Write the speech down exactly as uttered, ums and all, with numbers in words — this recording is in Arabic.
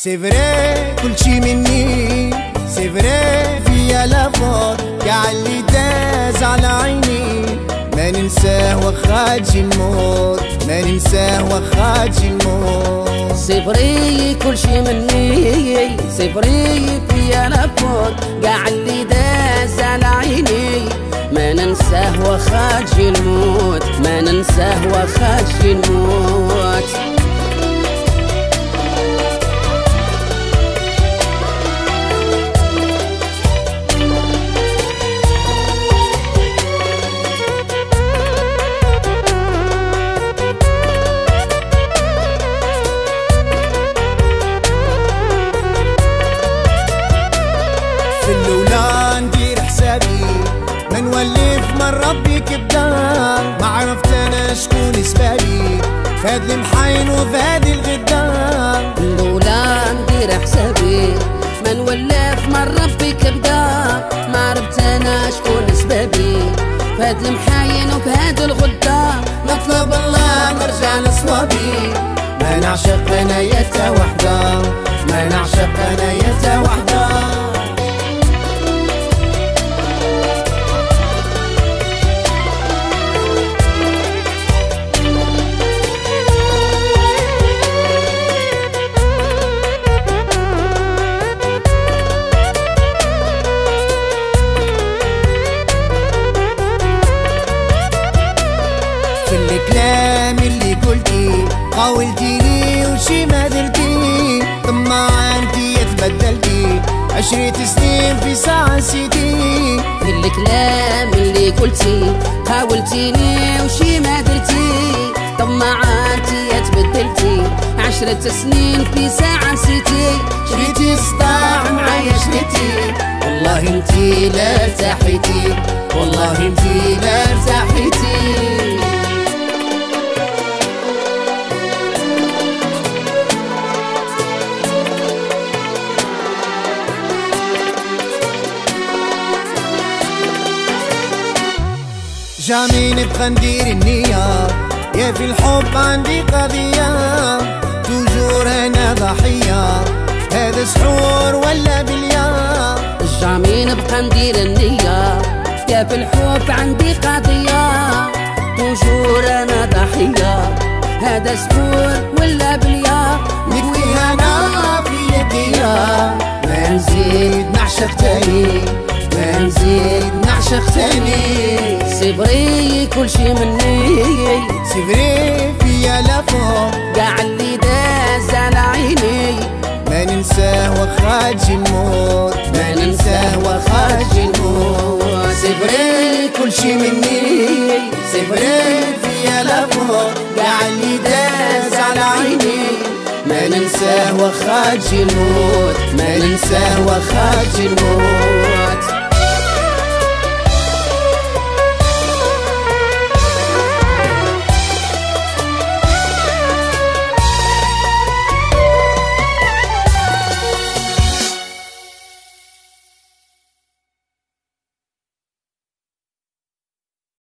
سي فري كل شي مني، سي فري فيا لافور كاع اللي داز على عيني، ما ننساه واخا تجي الموت، ما ننساه واخا تجي الموت. سي فري كل شي مني، سي فري فيا لافور كاع اللي داز على عيني، ما ننساه واخا تجي الموت، ما ننساه واخا تجي الموت. في الأولى ندير حسابي ما نولف من ربي كبدار، ما عرفت أنا شكون سبابي فهاد المحاين وفهاد الغدار. في الأولى ندير حسابي ما نولف من ربي كبدار، ما عرفت أنا شكون سبابي فهاد المحاين وفهاد الغدار. نطلب الله نرجع لصوابي، ما نعشق أنا يتا وحدة، ما نعشق أنا يتا وحدة. في الكلام اللي قلتي قاولتيني وشي ما درتي، طماعة انتي تبدلتي عشرة سنين في ساعة نسيتي. في الكلام اللي قلتي قاولتيني وشي ما درتي، طماعة انتي تبدلتي عشرة سنين في ساعة نسيتي. شريتي صداع معايا شريتي، والله انتي لا ارتاحيتي، والله انتي لا ارتاحيتي. جامي نبقى ندير النية، يا في الحب عندي قضية، توجور انا ضحية، هذا سحور ولا بليا. جامي نبقى ندير النية، يا في الحب عندي قضية، توجور انا ضحية، هذا سحور ولا بليا. نكويها انا في يديا، ما نزيد نعشق تاني، ما نزيد نعشق تاني. سي فري كل شي مني، سي فري فيا لافور كاع اللي داز على عيني، ما ننساه واخا تجي الموت، ما ننساه واخا تجي الموت. سي فري كل شي مني، سي فري فيا لافور كاع اللي داز على عيني، ما ننساه واخا تجي الموت، ما ننساه واخا تجي الموت.